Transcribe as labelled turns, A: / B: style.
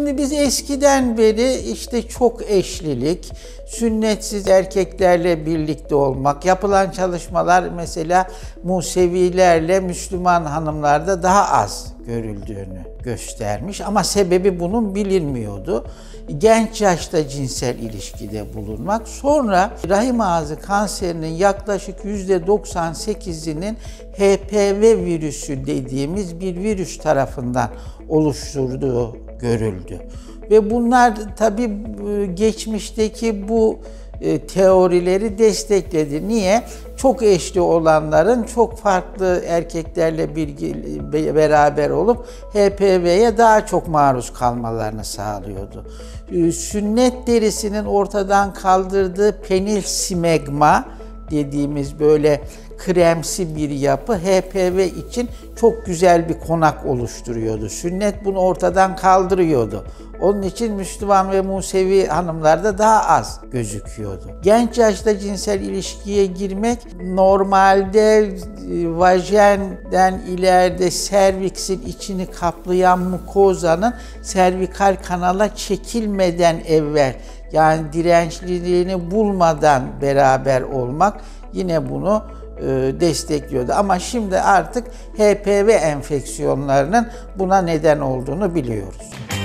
A: Şimdi biz eskiden beri işte çok eşlilik, sünnetsiz erkeklerle birlikte olmak, yapılan çalışmalar mesela Musevilerle Müslüman hanımlarda daha az görüldüğünü göstermiş ama sebebi bunun bilinmiyordu. Genç yaşta cinsel ilişkide bulunmak, sonra rahim ağzı kanserinin yaklaşık %98'inin HPV virüsü dediğimiz bir virüs tarafından oluşturduğu görüldü. Ve bunlar tabii geçmişteki bu teorileri destekledi. Niye? Çok eşli olanların çok farklı erkeklerle beraber olup HPV'ye daha çok maruz kalmalarını sağlıyordu. Sünnet derisinin ortadan kaldırdığı penil simegma dediğimiz böyle kremsi bir yapı HPV için çok güzel bir konak oluşturuyordu. Sünnet bunu ortadan kaldırıyordu. Onun için Müslüman ve Musevi hanımlarda daha az gözüküyordu. Genç yaşta cinsel ilişkiye girmek normalde vajenden ileride serviksin içini kaplayan mukozanın servikal kanala çekilmeden evvel, yani dirençliliğini bulmadan beraber olmak yine bunu destekliyordu. Ama şimdi artık HPV enfeksiyonlarının buna neden olduğunu biliyoruz.